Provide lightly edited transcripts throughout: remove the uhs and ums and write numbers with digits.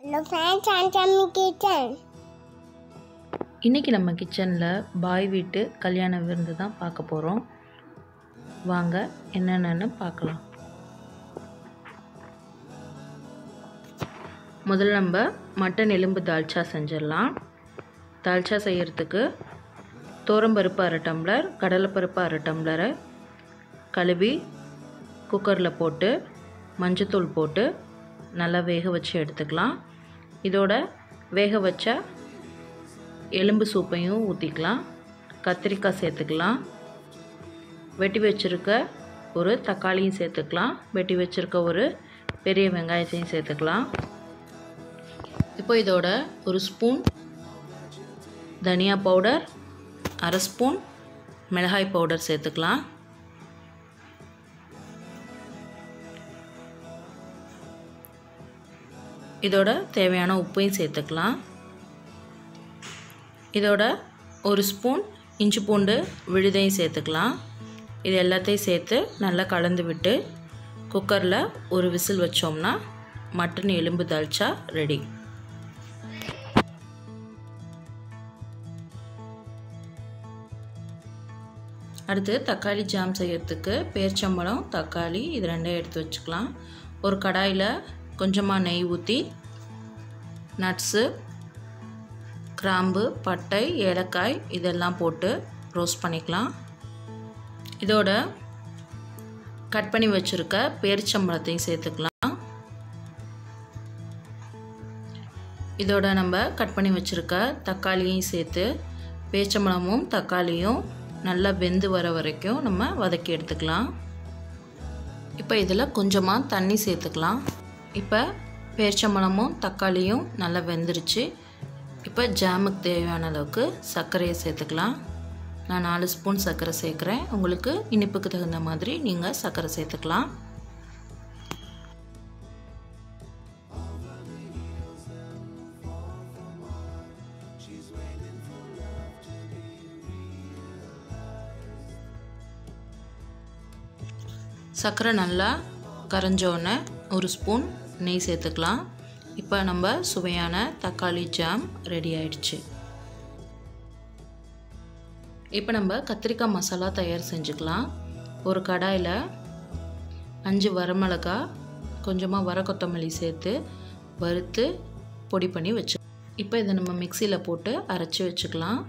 Hello friends, I'm Chami Kitchen. இன்றைக்கி நம்ம கிச்சனில் பாய் வீட்டு கல்யாண விருந்து தான் பார்க்க போகிறோம். வாங்க என்னென்னு பார்க்கலாம். முதல்ல நம்ம மட்டன் எலும்பு தால்ச்சா செஞ்சிடலாம். தால்ச்சா செய்கிறதுக்கு தோரம்பருப்பு 1/2 டம்ளர், கடலைப்பருப்பு 1/2 டம்ளரை கழுவி குக்கரில் போட்டு மஞ்சத்தூள் போட்டு நல்லா வேக வச்சு எடுத்துக்கலாம். இதோட வேக வச்ச எலும்பு சூப்பையும் ஊற்றிக்கலாம். கத்திரிக்காய் சேர்த்துக்கலாம். வெட்டி வச்சுருக்க ஒரு தக்காளியும் சேர்த்துக்கலாம். வெட்டி வச்சுருக்க ஒரு பெரிய வெங்காயத்தையும் சேர்த்துக்கலாம். இப்போ இதோட 1 ஸ்பூன் தனியா பவுடர், 1/2 ஸ்பூன் மிளகாய் பவுடர் சேர்த்துக்கலாம். இதோட தேவையான உப்பையும் சேர்த்துக்கலாம். இதோட 1 ஸ்பூன் இஞ்சி பூண்டு விழுதையும் சேர்த்துக்கலாம். இது எல்லாத்தையும் சேர்த்து நல்லா கலந்து விட்டு குக்கரில் ஒரு விசில் வச்சோம்னா மட்டன் எலும்பு தால்ச்சா ரெடி. அடுத்து தக்காளி ஜாம் செய்யறதுக்கு பேரிச்சம்பழம், தக்காளி இது ரெண்டையும் எடுத்து வச்சுக்கலாம். ஒரு கடாயில் கொஞ்சமாக நெய் ஊற்றி நட்ஸு, கிராம்பு, பட்டை, ஏலக்காய் இதெல்லாம் போட்டு ரோஸ்ட் பண்ணிக்கலாம். இதோட கட் பண்ணி வச்சுருக்க பேரிச்சம்பழத்தையும் சேர்த்துக்கலாம். இதோட நம்ம கட் பண்ணி வச்சுருக்க தக்காளியையும் சேர்த்து பேரிச்சம்பழமும் தக்காளியும் நல்லா வெந்து வர வரைக்கும் நம்ம வதக்கி எடுத்துக்கலாம். இப்போ இதில் கொஞ்சமாக தண்ணி சேர்த்துக்கலாம். இப்போ பேரிச்சம்பழமும் தக்காளியும் நல்லா வெந்துருச்சு. இப்போ ஜாமுக்கு தேவையான அளவுக்கு சர்க்கரையை சேர்த்துக்கலாம். நான் 4 ஸ்பூன் சர்க்கரை சேர்க்குறேன். உங்களுக்கு இனிப்புக்கு தகுந்த மாதிரி நீங்கள் சர்க்கரை சேர்த்துக்கலாம். சர்க்கரை நல்லா கரைஞ்சோன்னே 1 ஸ்பூன் நெய் சேர்த்துக்கலாம். இப்போ நம்ம சுவையான தக்காளி ஜாம் ரெடி ஆயிடுச்சு. இப்போ நம்ம கத்திரிக்காய் மசாலா தயார் செஞ்சுக்கலாம். ஒரு கடாயில் 5 வரமிளகாய், கொஞ்சமாக வர கொத்தமல்லி சேர்த்து வறுத்து பொடி பண்ணி வச்சு இப்போ இதை நம்ம மிக்சியில் போட்டு அரைச்சி வச்சுக்கலாம்.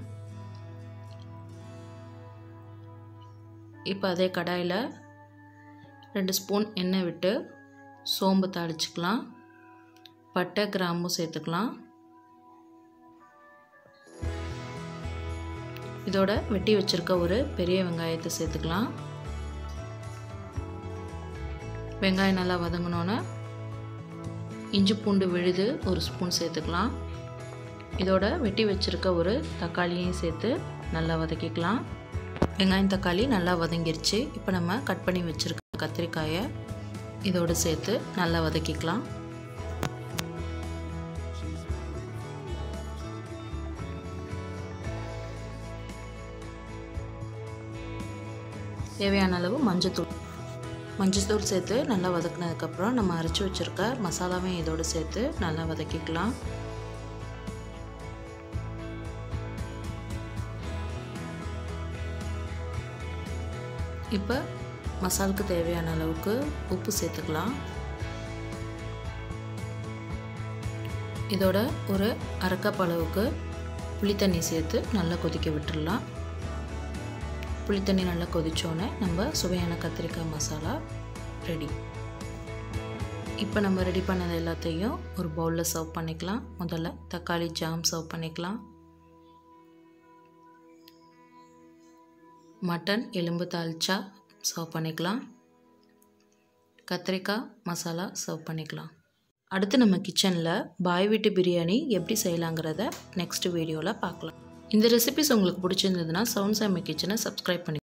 இப்போ அதே கடாயில் 2 ஸ்பூன் எண்ணெய் விட்டு சோம்பு தாளிச்சுக்கலாம். பட்டை, கிராம்பு சேர்த்துக்கலாம். இதோட வெட்டி வச்சுருக்க ஒரு பெரிய வெங்காயத்தை சேர்த்துக்கலாம். வெங்காயம் நல்லா வதங்கினோன்னே இஞ்சி பூண்டு விழுது 1 ஸ்பூன் சேர்த்துக்கலாம். இதோட வெட்டி வச்சுருக்க ஒரு தக்காளியையும் சேர்த்து நல்லா வதக்கிக்கலாம். வெங்காயம் தக்காளி நல்லா வதங்கிருச்சு. இப்போ நம்ம கட் பண்ணி வச்சுருக்க கத்திரிக்காயை இதோடு சேர்த்து நல்லா வதக்கிக்கலாம். தேவையான அளவு மஞ்சத்தூள் சேர்த்து நல்லா வதக்கினதுக்கப்புறம் நம்ம அரைச்சி வச்சுருக்க மசாலாவையும் இதோடு சேர்த்து நல்லா வதக்கிக்கலாம். இப்போ மசாலுக்கு தேவையான அளவுக்கு உப்பு சேர்த்துக்கலாம். இதோட ஒரு 1/2 கப் அளவுக்கு புளித்தண்ணி சேர்த்து நல்லா கொதிக்க விட்டுடலாம். புளித்தண்ணி நல்லா கொதிச்சோன்னே நம்ம சுவையான கத்திரிக்காய் மசாலா ரெடி. இப்போ நம்ம ரெடி பண்ணது எல்லாத்தையும் ஒரு பவுலில் சர்வ் பண்ணிக்கலாம். முதல்ல தக்காளி ஜாம் சர்வ் பண்ணிக்கலாம். மட்டன் எலும்பு தால்ச்சா சர்வ் பண்ணிக்கலாம். கத்திரிக்காய் மசாலா சர்வ் பண்ணிக்கலாம். அடுத்து நம்ம கிச்சனில் பாய் வீட்டு பிரியாணி எப்படி செய்யலாங்கிறத நெக்ஸ்ட் வீடியோவில் பார்க்கலாம். இந்த ரெசிபிஸ் உங்களுக்கு பிடிச்சிருந்ததுன்னா சவுண்ட் சாமி கிச்சனை சப்ஸ்கிரைப் பண்ணி